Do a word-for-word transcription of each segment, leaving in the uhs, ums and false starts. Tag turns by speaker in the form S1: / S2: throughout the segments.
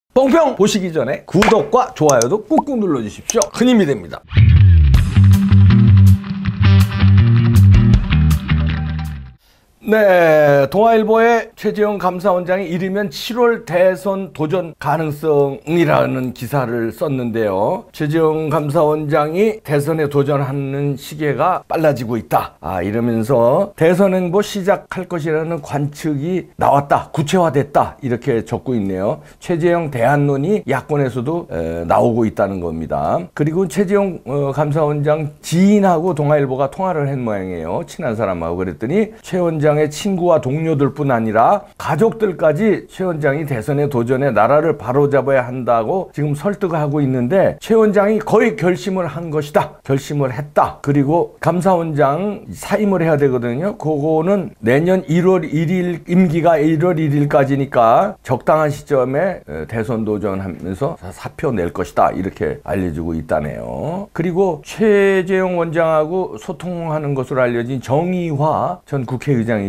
S1: 뽕평 보시기 전에 구독과 좋아요도 꾹꾹 눌러주십시오. 큰 힘이 됩니다. 네, 동아일보의 최재형 감사원장이 이르면 칠월 대선 도전 가능성이라는 기사를 썼는데요. 최재형 감사원장이 대선에 도전하는 시기가 빨라지고 있다. 아, 이러면서 대선 행보 시작할 것이라는 관측이 나왔다. 구체화됐다. 이렇게 적고 있네요. 최재형 대안론이 야권에서도 에, 나오고 있다는 겁니다. 그리고 최재형 어, 감사원장 지인하고 동아일보가 통화를 한 모양이에요. 친한 사람하고. 그랬더니 최 원장의 친구와 동료들 뿐 아니라 가족들까지 최 원장이 대선에 도전해 나라를 바로잡아야 한다고 지금 설득하고 있는데, 최 원장이 거의 결심을 한 것이다. 결심을 했다. 그리고 감사원장 사임을 해야 되거든요. 그거는 내년 일월 일일, 임기가 일월 일일까지니까 적당한 시점에 대선 도전하면서 사표 낼 것이다. 이렇게 알려주고 있다네요. 그리고 최재형 원장하고 소통하는 것으로 알려진 정의화 전 국회의장이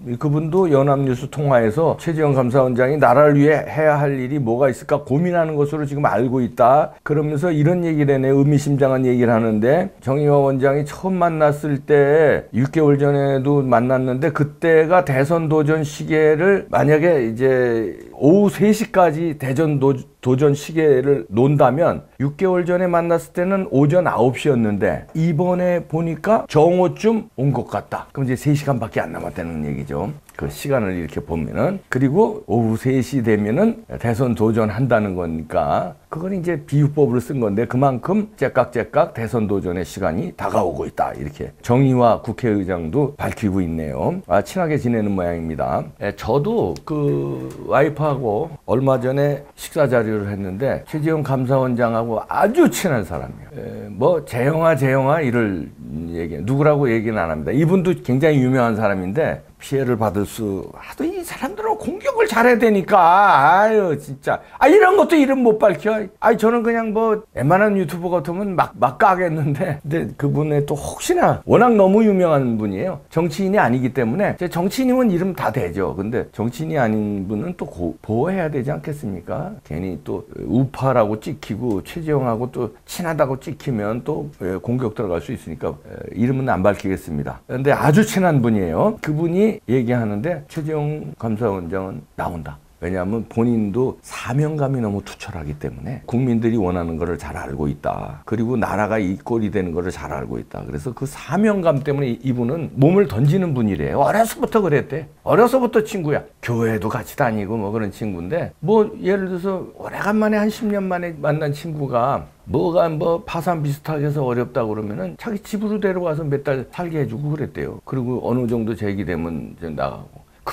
S1: 그분도 연합뉴스 통화에서 최재형 감사원장이 나라를 위해 해야 할 일이 뭐가 있을까 고민하는 것으로 지금 알고 있다. 그러면서 이런 얘기를 해내, 의미심장한 얘기를 하는데, 정의화 원장이 처음 만났을 때 육 개월 전에도 만났는데 그때가 대선 도전 시계를 만약에 이제 오후 세 시까지 대전 도, 도전 시계를 논다면 육 개월 전에 만났을 때는 오전 아홉 시였는데 이번에 보니까 정오쯤 온 것 같다. 그럼 이제 세 시간밖에 안 남았다는 얘기죠. 그 시간을 이렇게 보면은. 그리고 오후 세 시 되면은 대선 도전한다는 거니까 그건 이제 비유법으로 쓴 건데 그만큼 째깍째깍 대선 도전의 시간이 다가오고 있다. 이렇게 정의화 국회의장도 밝히고 있네요. 아, 친하게 지내는 모양입니다. 에, 저도 그 와이프하고 얼마 전에 식사 자리를 했는데 최재형 감사원장하고 아주 친한 사람이에요. 에, 뭐 재형아 재형아 이럴 얘기, 누구라고 얘기는 안 합니다. 이분도 굉장히 유명한 사람인데 피해를 받을 수, 하도 이 사람들은 공격을 잘해야 되니까, 아유, 진짜. 아, 이런 것도 이름 못 밝혀. 아니, 저는 그냥 뭐, 웬만한 유튜버 같으면 막, 막 까겠는데, 근데 그분의 또 혹시나, 워낙 너무 유명한 분이에요. 정치인이 아니기 때문에, 정치인이면 이름 다 되죠. 근데 정치인이 아닌 분은 또 고, 보호해야 되지 않겠습니까? 괜히 또, 우파라고 찍히고, 최재형하고 또 친하다고 찍히면 또 공격 들어갈 수 있으니까, 이름은 안 밝히겠습니다. 근데 아주 친한 분이에요. 그분이 얘기하는데 최재형 감사원장은 나온다. 왜냐하면 본인도 사명감이 너무 투철하기 때문에 국민들이 원하는 것을 잘 알고 있다. 그리고 나라가 이 꼴이 되는 것을 잘 알고 있다. 그래서 그 사명감 때문에 이분은 몸을 던지는 분이래요. 어려서부터 그랬대. 어려서부터 친구야. 교회도 같이 다니고 뭐 그런 친구인데, 뭐 예를 들어서 오래간만에 한 십 년 만에 만난 친구가 뭐가 뭐 파산 비슷하게 해서 어렵다고 그러면은 자기 집으로 데려가서 몇 달 살게 해주고 그랬대요. 그리고 어느 정도 재기되면 이제 나가고. 그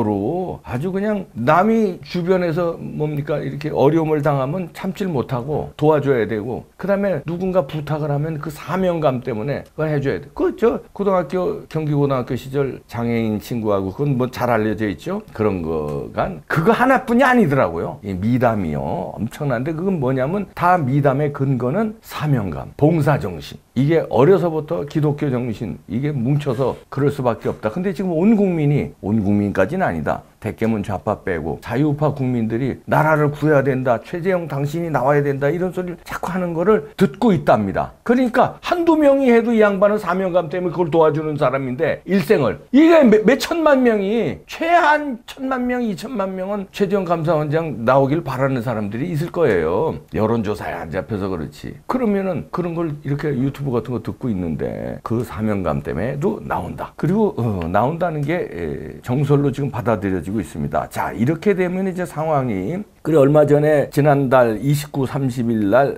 S1: 정도로 아주 그냥 남이 주변에서 뭡니까 이렇게 어려움을 당하면 참질 못하고 도와줘야 되고, 그 다음에 누군가 부탁을 하면 그 사명감 때문에 그걸 해줘야 돼. 그 저 고등학교 경기고등학교 시절 장애인 친구하고 그건 뭐 잘 알려져 있죠. 그런 거가 그거 하나뿐이 아니더라고요. 이 미담이요 엄청난데, 그건 뭐냐면 다 미담의 근거는 사명감, 봉사정신. 이게 어려서부터 기독교 정신, 이게 뭉쳐서 그럴 수밖에 없다. 근데 지금 온 국민이, 온 국민까지는 아니다. 대개문 좌파 빼고 자유우파 국민들이 나라를 구해야 된다, 최재형 당신이 나와야 된다, 이런 소리를 자꾸 하는 거를 듣고 있답니다. 그러니까 한두 명이 해도 이 양반은 사명감 때문에 그걸 도와주는 사람인데, 일생을 이게 몇, 몇 천만 명이, 최한 천만 명, 이천만 명은 최재형 감사원장 나오길 바라는 사람들이 있을 거예요. 여론조사에 안 잡혀서 그렇지. 그러면은 그런 걸 이렇게 유튜브 같은 거 듣고 있는데 그 사명감 때문에도 나온다. 그리고 어, 나온다는 게 정설로 지금 받아들여지고 있습니다. 자, 이렇게 되면 이제 상황이, 그래 얼마 전에 지난달 이십구, 삼십일 날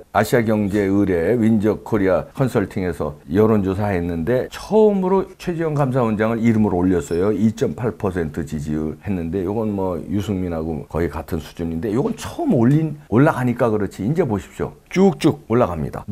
S1: 아시아경제의뢰 윈저코리아 컨설팅에서 여론조사 했는데 처음으로 최재형 감사원장을 이름으로 올렸어요. 이 점 팔 퍼센트 지지율 했는데, 요건 뭐 유승민하고 거의 같은 수준인데, 요건 처음 올린 올라가니까 그렇지. 이제 보십시오. 쭉쭉 올라갑니다.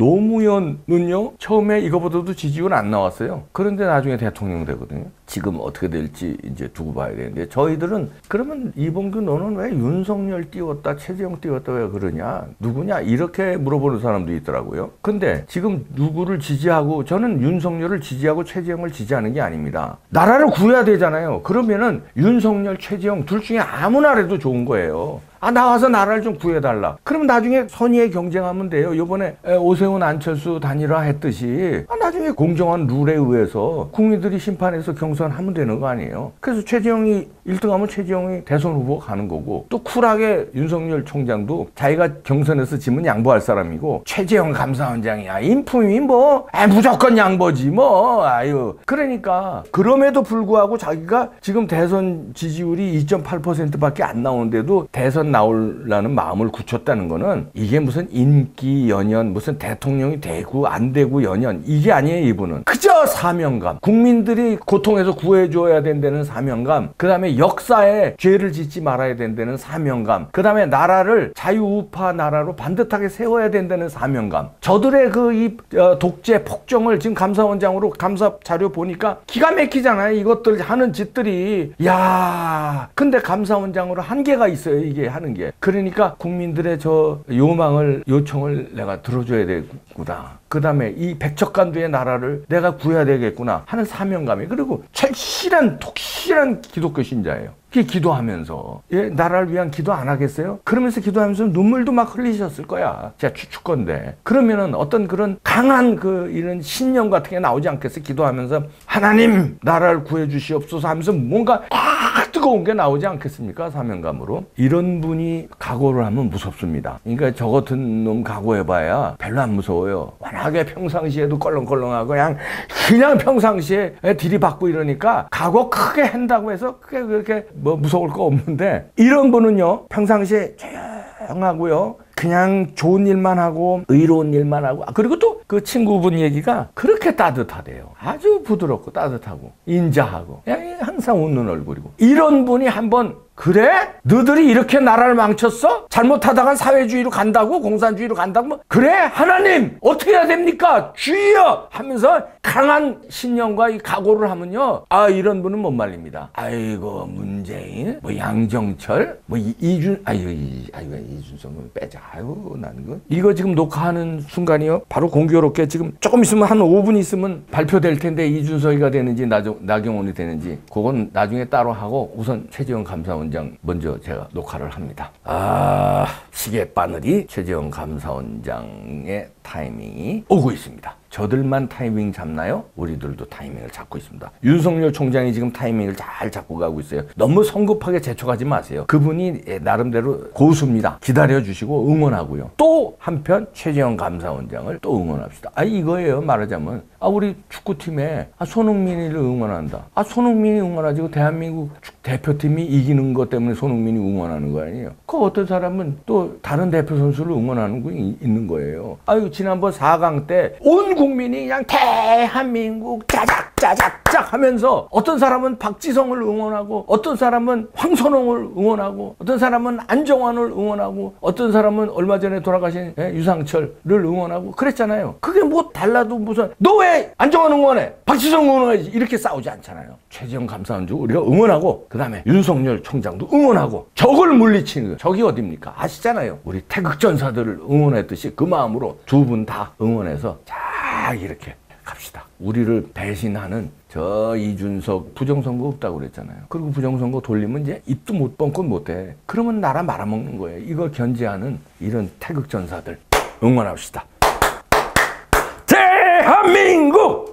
S1: 노무현은요 처음에 이거보다도 지지율 안 나왔어요. 그런데 나중에 대통령 되거든요. 지금 어떻게 될지 이제 두고 봐야 되는데, 저희들은 그러면 이봉규 너는 왜 윤석열 띄웠다, 최재형 띄웠다 왜 그러냐, 누구냐, 이렇게 물어보는 사람도 있더라고요. 근데 지금 누구를 지지하고, 저는 윤석열을 지지하고 최재형을 지지하는 게 아닙니다. 나라를 구해야 되잖아요. 그러면은 윤석열, 최재형 둘 중에 아무나 해도 좋은 거예요. 아 나와서 나라를 좀 구해달라. 그러면 나중에 선의의 경쟁하면 돼요. 요번에 오세훈 안철수 단일화 했듯이 아, 나중에 공정한 룰에 의해서 국민들이 심판해서 경선하면 되는 거 아니에요. 그래서 최재형이 일 등하면 최재형이 대선 후보 가는 거고, 또 쿨하게 윤석열 총장도 자기가 경선에서 지면 양보할 사람이고, 최재형 감사원장이야 인품이 뭐 아, 무조건 양보지 뭐. 아유, 그러니까 그럼에도 불구하고 자기가 지금 대선 지지율이 이 점 팔 퍼센트밖에 안 나오는데도 대선 나오려는 마음을 굳혔다는 거는 이게 무슨 인기 연연, 무슨 대통령이 되고 안 되고 연연, 이게 아니에요. 이분은 그저 사명감, 국민들이 고통에서 구해줘야 된다는 사명감, 그 다음에 역사에 죄를 짓지 말아야 된다는 사명감, 그 다음에 나라를 자유우파 나라로 반듯하게 세워야 된다는 사명감. 저들의 그 이 독재 폭정을 지금 감사원장으로 감사 자료 보니까 기가 막히잖아요. 이것들 하는 짓들이. 야, 근데 감사원장으로 한계가 있어요. 이게 하는 게. 그러니까 국민들의 저 요망을, 요청을 내가 들어줘야 되구나. 그 다음에 이 백척간두의 나라를 내가 구해야 되겠구나 하는 사명감이. 그리고 절실한 독실한 기독교 신자예요. 그 기도하면서, 예, 나라를 위한 기도 안 하겠어요? 그러면서 기도하면서 눈물도 막 흘리셨을 거야. 제가 추측건데. 그러면은 어떤 그런 강한 그 이런 신념 같은 게 나오지 않겠어요? 기도하면서 하나님 나라를 구해 주시옵소서 하면서 뭔가 막 뜨거운 게 나오지 않겠습니까? 사명감으로. 이런 분이 각오를 하면 무섭습니다. 그러니까 저 같은 놈 각오해봐야 별로 안 무서워요. 워낙에 평상시에도 껄렁껄렁하고 그냥 그냥 평상시에 들이받고 이러니까 각오 크게 한다고 해서 크게 그렇게 뭐 무서울 거 없는데, 이런 분은요 평상시에 조용하고요 그냥 좋은 일만 하고 의로운 일만 하고, 그리고 또 그 친구분 얘기가 그렇게 따뜻하대요. 아주 부드럽고 따뜻하고 인자하고 항상 웃는 얼굴이고. 이런 분이 한번 그래? 너들이 이렇게 나라를 망쳤어? 잘못하다간 사회주의로 간다고? 공산주의로 간다고? 뭐 그래? 하나님 어떻게 해야 됩니까? 주여! 하면서 강한 신념과 이 각오를 하면요, 아 이런 분은 못 말립니다. 아이고 문재인, 뭐 양정철, 뭐 이, 이준, 아이고 아이고 이준석 빼자. 아이고 나는 거 이거 지금 녹화하는 순간이요 바로 공교롭게 지금 조금 있으면 한 오 분 있으면 발표될 텐데, 이준석이가 되는지 나정, 나경원이 되는지 그건 나중에 따로 하고 우선 최재형 감사원 먼저 제가 녹화를 합니다. 아, 시계바늘이 최재형 감사원장의 타이밍이 오고 있습니다. 저들만 타이밍 잡나요? 우리들도 타이밍을 잡고 있습니다. 윤석열 총장이 지금 타이밍을 잘 잡고 가고 있어요. 너무 성급하게 재촉하지 마세요. 그분이 나름대로 고수입니다. 기다려주시고 응원하고요. 또 한편 최재형 감사원장을 또 응원합시다. 아 이거예요. 말하자면 아 우리 축구팀에 아, 손흥민이를 응원한다. 아 손흥민이 응원하지 그 대한민국 대표팀이 이기는 것 때문에 손흥민이 응원하는 거 아니에요. 그 어떤 사람은 또 다른 대표 선수를 응원하는 거 있는 거예요. 아유 지난번 사 강 때 온 국민이 그냥 대한민국 짜작짜작짝 하면서 어떤 사람은 박지성을 응원하고, 어떤 사람은 황선홍을 응원하고, 어떤 사람은 안정환을 응원하고, 어떤 사람은 얼마 전에 돌아가신 유상철을 응원하고 그랬잖아요. 그게 뭐 달라도 무슨 너 왜 안정환 응원해? 박지성 응원해야지. 이렇게 싸우지 않잖아요. 최재형 감사원장 우리가 응원하고, 그 다음에 윤석열 총장도 응원하고, 적을 물리치는 거예요. 적이 어딥니까? 아시잖아요. 우리 태극전사들을 응원했듯이 그 마음으로 두 분 다 응원해서 잘 이렇게 갑시다. 우리를 배신하는 저 이준석 부정선거 없다고 그랬잖아요. 그리고 부정선거 돌리면 이제 입도 못 뻥끗 못해. 그러면 나라 말아먹는 거예요. 이걸 견제하는 이런 태극전사들 응원합시다. 대한민국!